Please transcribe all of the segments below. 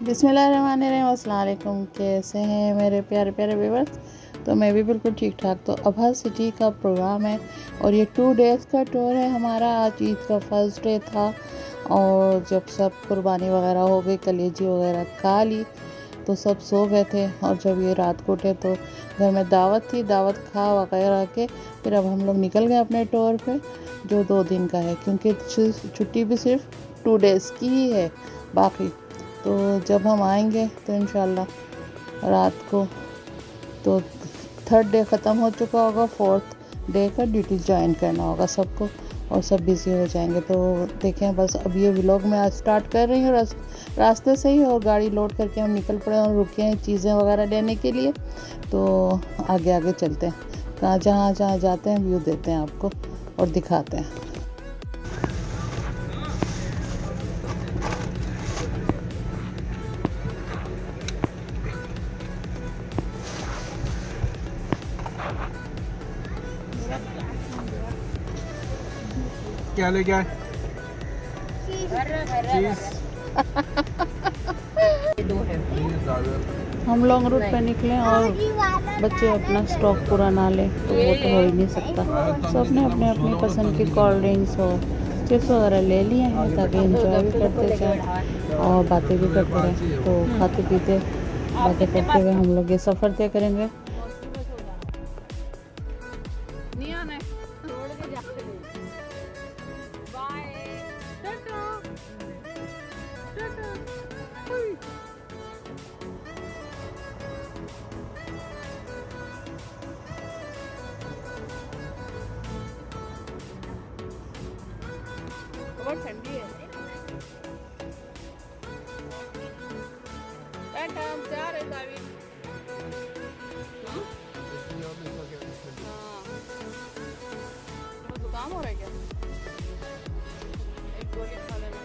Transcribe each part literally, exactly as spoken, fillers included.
बिस्मिल्लाहिर्रहमानिर्रहीम। अस्सलाम वालेकुम। कैसे हैं मेरे प्यारे प्यारे व्यूअर्स? तो मैं भी बिल्कुल ठीक ठाक। तो अबहा सिटी का प्रोग्राम है और ये टू डेज़ का टूर है हमारा। आज ईद का फर्स्ट डे था और जब सब कुर्बानी वगैरह हो गई, कलेजी वगैरह खा ली तो सब सो गए थे। और जब ये रात को उठे तो घर में दावत थी, दावत खा वगैरह के फिर अब हम लोग निकल गए अपने टूर पे, जो दो दिन का है, क्योंकि छुट्टी भी सिर्फ टू डेज़ की ही है। बाकी तो जब हम आएंगे तो इंशाल्लाह रात को तो थर्ड डे ख़त्म हो चुका होगा, फोर्थ डे का ड्यूटी ज्वाइन करना होगा सबको और सब बिज़ी हो जाएंगे। तो देखें, बस अब ये व्लॉग मैं आज स्टार्ट कर रही हूँ रास, रास्ते से ही, और गाड़ी लोड करके हम निकल पड़े और रुके हैं चीज़ें वगैरह लेने के लिए। तो आगे आगे चलते हैं, कहाँ जहाँ जहाँ जाते हैं व्यू देते हैं आपको और दिखाते हैं। क्या ले गया? हम लॉन्ग रूट पे निकले और बच्चे अपना स्टॉक पूरा ना लें तो वो तो हो ही नहीं सकता। सब ने अपने अपनी पसंद की कोल्ड ड्रिंक्स और चिप्स वगैरह ले लिए हैं ताकि एंजॉय भी करते जाएं और बातें भी करते रहें। तो खाते पीते बातें करते हुए हम लोग ये सफ़र तय करेंगे। बहुत ठंडी है। हम जा रहे हैं जुकाम हो रहा है क्या? एक गोली खा लेना।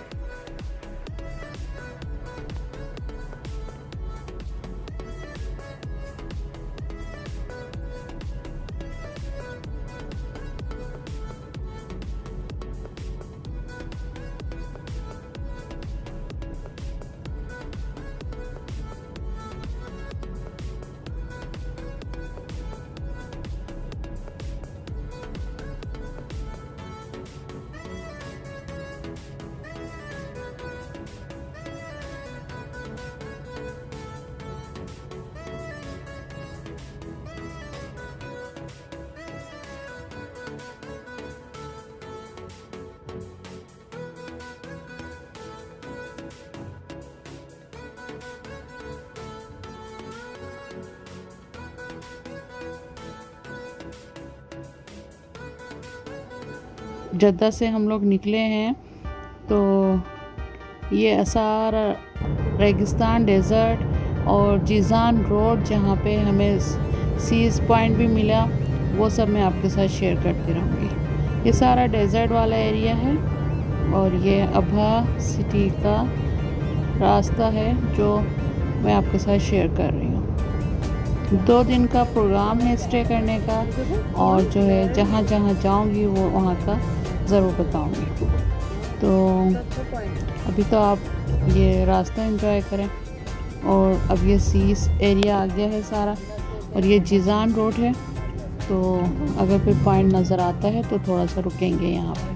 जद्दा से हम लोग निकले हैं तो ये सारा रेगिस्तान डेज़र्ट और जीज़ान रोड जहाँ पे हमें सीज़ पॉइंट भी मिला वो सब मैं आपके साथ शेयर करती रहूँगी। ये सारा डेज़र्ट वाला एरिया है और ये अबहा सिटी का रास्ता है जो मैं आपके साथ शेयर कर रही हूँ। दो दिन का प्रोग्राम है स्टे करने का और जो है जहाँ जहाँ जाऊँगी वो वहाँ का ज़रूर बताऊँगी। तो अभी तो आप ये रास्ता एंजॉय करें और अब ये सीस एरिया आ गया है सारा और ये जीज़ान रोड है। तो अगर कोई पॉइंट नज़र आता है तो थोड़ा सा रुकेंगे यहाँ पर।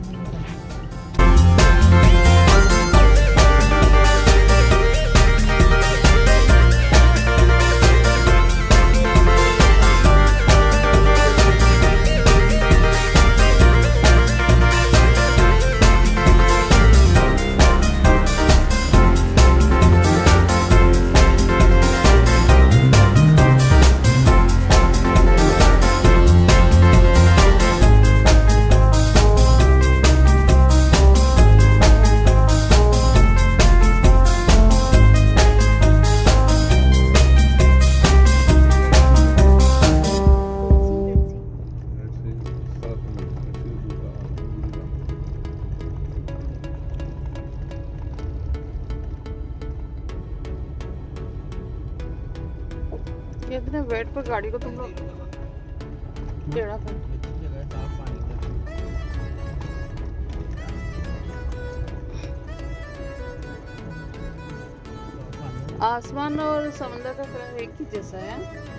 इतने वेट पर गाड़ी को तुम लोग टेढ़ा कर आसमान और समंदर का कलर एक ही जैसा है।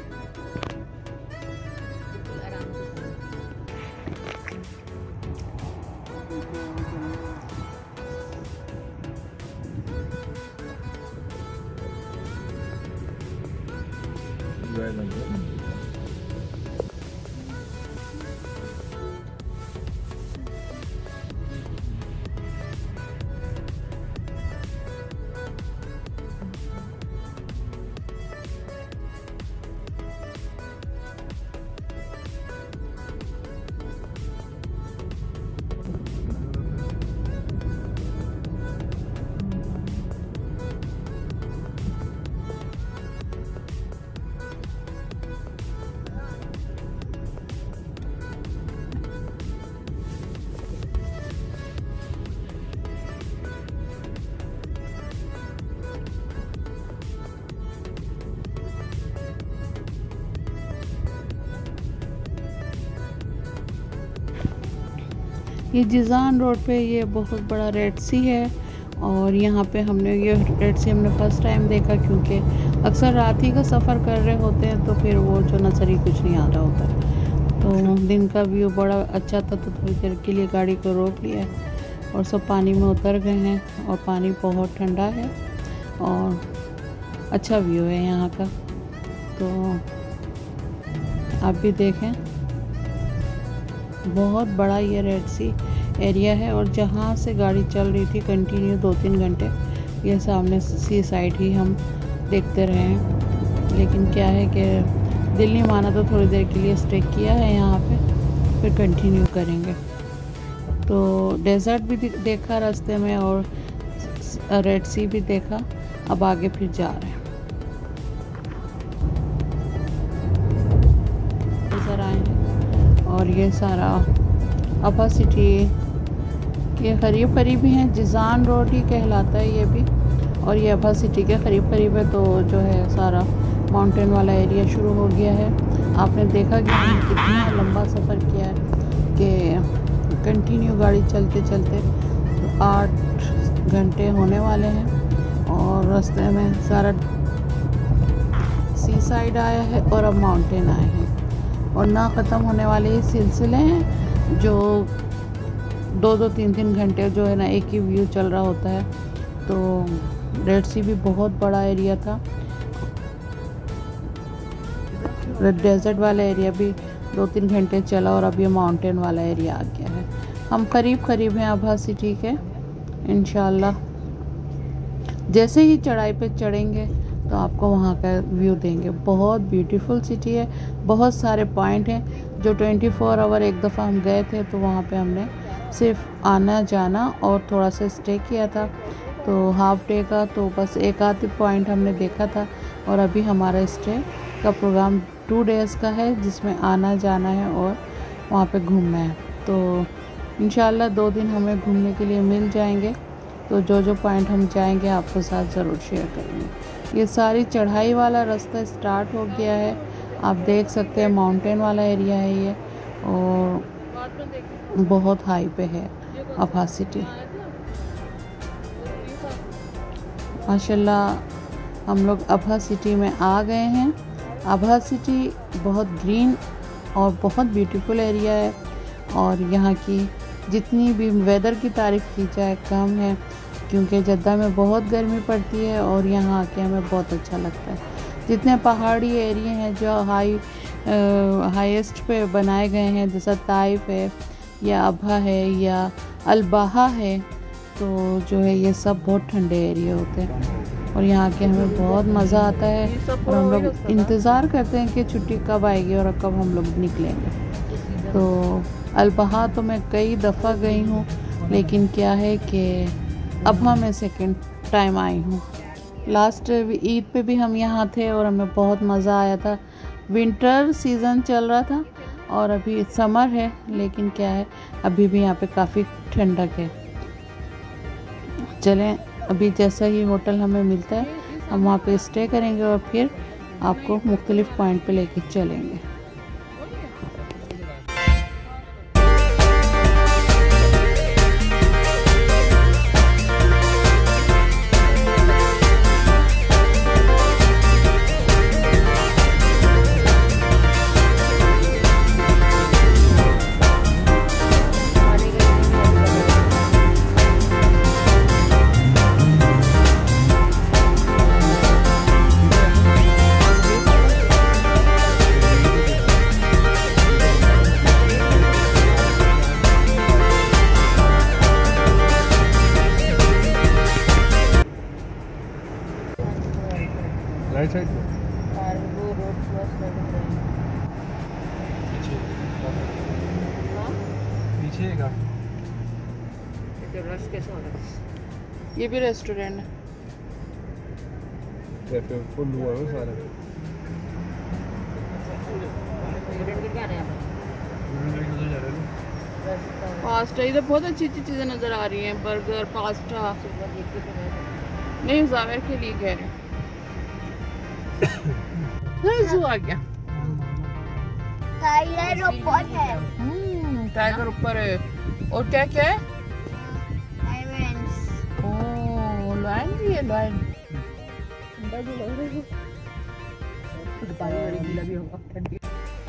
ये जिज़ान रोड पे ये बहुत बड़ा रेड सी है और यहाँ पे हमने ये रेड सी हमने फर्स्ट टाइम देखा, क्योंकि अक्सर रात ही का सफ़र कर रहे होते हैं तो फिर वो जो नज़र ही कुछ नहीं आ रहा होता। तो दिन का व्यू बड़ा अच्छा था तो थोड़ी देर के लिए गाड़ी को रोक लिया और सब पानी में उतर गए हैं और पानी बहुत ठंडा है और अच्छा व्यू है यहाँ का। तो आप भी देखें, बहुत बड़ा ये रेड सी एरिया है और जहाँ से गाड़ी चल रही थी कंटिन्यू दो तीन घंटे ये सामने सी साइड ही हम देखते रहे हैं। लेकिन क्या है कि दिल नहीं माना तो थोड़ी देर के लिए स्टे किया है यहाँ पे, फिर कंटिन्यू करेंगे। तो डेजर्ट भी देखा रास्ते में और रेड सी भी देखा, अब आगे फिर जा रहे हैं। नजर आए हैं और ये सारा अबहा सिटी के करीब करीब ही हैं। जिज़ान रोड ही कहलाता है ये भी और ये अबहा सिटी के करीब करीब है। तो जो है सारा माउंटेन वाला एरिया शुरू हो गया है। आपने देखा कि हमने कितना लंबा सफ़र किया है कि कंटिन्यू गाड़ी चलते चलते तो आठ घंटे होने वाले हैं और रास्ते में सारा सी साइड आया है और अब माउंटेन आए हैं और ना ख़त्म होने वाले ये सिलसिले हैं जो दो दो तीन तीन घंटे जो है ना एक ही व्यू चल रहा होता है। तो रेड सी भी बहुत बड़ा एरिया था, रेड डेजर्ट वाला एरिया भी दो तीन घंटे चला और अब ये माउंटेन वाला एरिया आ गया है। हम करीब करीब हैं अबहा सिटी के। इंशाल्लाह जैसे ही चढ़ाई पे चढ़ेंगे तो आपको वहाँ का व्यू देंगे। बहुत ब्यूटीफुल सिटी है, बहुत सारे पॉइंट हैं जो ट्वेंटी फोर आवर एक दफ़ा हम गए थे तो वहाँ पे हमने सिर्फ आना जाना और थोड़ा सा स्टे किया था। तो हाफ डे का तो बस एक आध पॉइंट हमने देखा था और अभी हमारा स्टे का प्रोग्राम टू डेज़ का है जिसमें आना जाना है और वहाँ पे घूमना है। तो इंशाल्लाह दो दिन हमें घूमने के लिए मिल जाएंगे। तो जो जो पॉइंट हम जाएंगे आपको साथ ज़रूर शेयर करेंगे। ये सारी चढ़ाई वाला रास्ता स्टार्ट हो गया है, आप देख सकते हैं माउंटेन वाला एरिया है ये और बहुत हाई पे है अबहा सिटी। माशाल्लाह हम लोग अबहा सिटी में आ गए हैं। अबहा सिटी बहुत ग्रीन और बहुत ब्यूटीफुल एरिया है और यहाँ की जितनी भी वेदर की तारीफ़ की जाए कम है, क्योंकि जद्दा में बहुत गर्मी पड़ती है और यहाँ आके हमें बहुत अच्छा लगता है। जितने पहाड़ी एरिए हैं जो हाई हाईएस्ट पे बनाए गए हैं, जैसा ताइफ है या अबहा है या अलबाहा है, तो जो है ये सब बहुत ठंडे एरिए होते हैं और यहाँ के हमें बहुत मज़ा आता है और हम लोग इंतज़ार करते हैं कि छुट्टी कब आएगी और कब हम लोग निकलेंगे। तो अलबाहा तो मैं कई दफ़ा गई हूँ, लेकिन क्या है कि अबहा में सेकंड टाइम आई हूँ। लास्ट ईद पे भी हम यहाँ थे और हमें बहुत मज़ा आया था। विंटर सीज़न चल रहा था और अभी समर है, लेकिन क्या है अभी भी यहाँ पे काफ़ी ठंडक है। चलें अभी जैसा ही होटल हमें मिलता है हम वहाँ पे स्टे करेंगे और फिर आपको मुख्तलिफ़ पॉइंट पे लेके चलेंगे। छः का रश कैसा हो रहा है? ये भी रेस्टोरेंट है। कैफे फुल हुआ है सारा। पास्ता इधर बहुत अच्छी अच्छी चीज़ें नज़र आ रही हैं, बर्गर पास्ता। नहीं जावेर के लिए कह रहे हैं। जू आ गया। टाइगर ऊपर है। हम्म टाइगर ऊपर है। और क्या क्या है? लायंस। ओह लायन भी है। लायन ठंडा भी लग रहा है। पानी बड़ी गीला भी होगा ठंडी।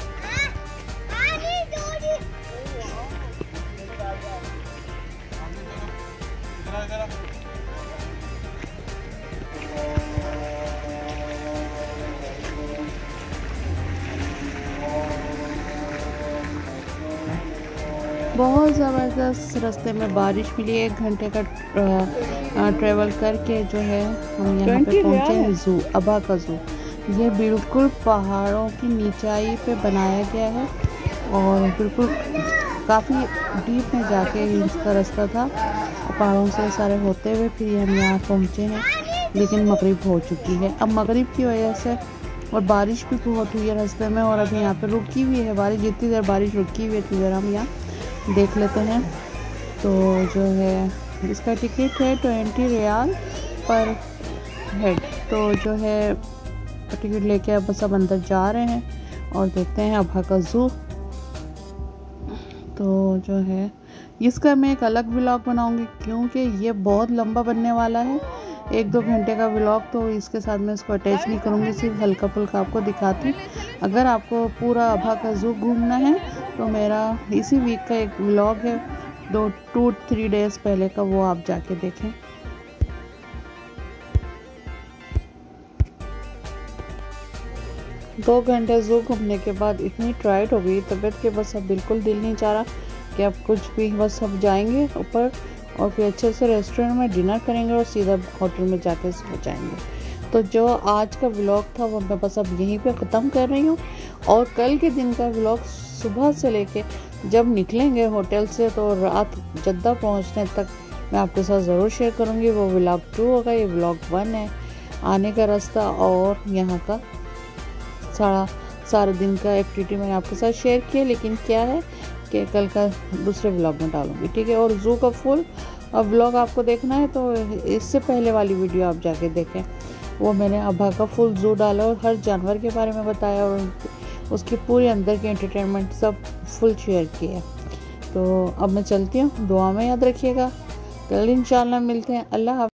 बहुत ज़बरदस्त रास्ते में बारिश मिली। एक घंटे का ट्रेवल करके जो है हम यहाँ पे पहुँचे हैं ज़ू, अबा का ज़ू। ये बिल्कुल पहाड़ों की नीचाई पे बनाया गया है और बिल्कुल काफ़ी डीप में जाके इसका रास्ता था। पहाड़ों से सारे होते हुए फिर हम यहाँ पहुँचे हैं, लेकिन मगरिब हो चुकी है। अब मगरिब की वजह से और बारिश भी बहुत हुई है रास्ते में, और अभी यहाँ पे रुकी हुई है बारिश। जितनी देर बारिश रुकी हुई है उतनी देर हम यहाँ देख लेते हैं। तो जो है इसका टिकट है ट्वेंटी रियाल पर हेड। तो जो है टिकट लेके अब सब अंदर जा रहे हैं और देखते हैं अबा का ज़ू। तो जो है इसका मैं एक अलग व्लॉग बनाऊंगी, क्योंकि ये बहुत लंबा बनने वाला है, एक दो घंटे का व्लॉग। तो इसके साथ मैं इसको अटैच नहीं करूँगी, सिर्फ हल्का फुल्का आपको दिखाती। अगर आपको पूरा अबा का ज़ू घूमना है तो मेरा इसी वीक का एक व्लॉग है, दो टू थ्री डेज़ पहले का, वो आप जाके देखें। दो घंटे ज़ू घूमने के बाद इतनी टायर्ड हो गई तबीयत के, बस अब बिल्कुल दिल नहीं चाह रहा कि अब कुछ भी, बस अब जाएंगे ऊपर और फिर अच्छे से रेस्टोरेंट में डिनर करेंगे और सीधा होटल में जाके सो जाएंगे। तो जो आज का व्लॉग था वो मैं बस अब यहीं पे ख़त्म कर रही हूँ, और कल के दिन का व्लॉग सुबह से लेके जब निकलेंगे होटल से तो रात जद्दा पहुँचने तक मैं आपके साथ ज़रूर शेयर करूँगी। वो व्लॉग टू होगा, ये व्लॉग वन है, आने का रास्ता और यहाँ का सारा सारे दिन का एक्टिविटी मैंने आपके साथ शेयर किया। लेकिन क्या है कि कल का दूसरे व्लॉग में डालूंगी, ठीक है। और ज़ू का फुल व्लॉग आपको देखना है तो इससे पहले वाली वीडियो आप जाके देखें, वो मैंने अबा का फुल ज़ू डाला और हर जानवर के बारे में बताया और उसके पूरे अंदर के एंटरटेनमेंट सब फुल शेयर किया। तो अब मैं चलती हूँ, दुआ में याद रखिएगा। कल इंशाल्लाह मिलते हैं। अल्लाह हाफ़िज़।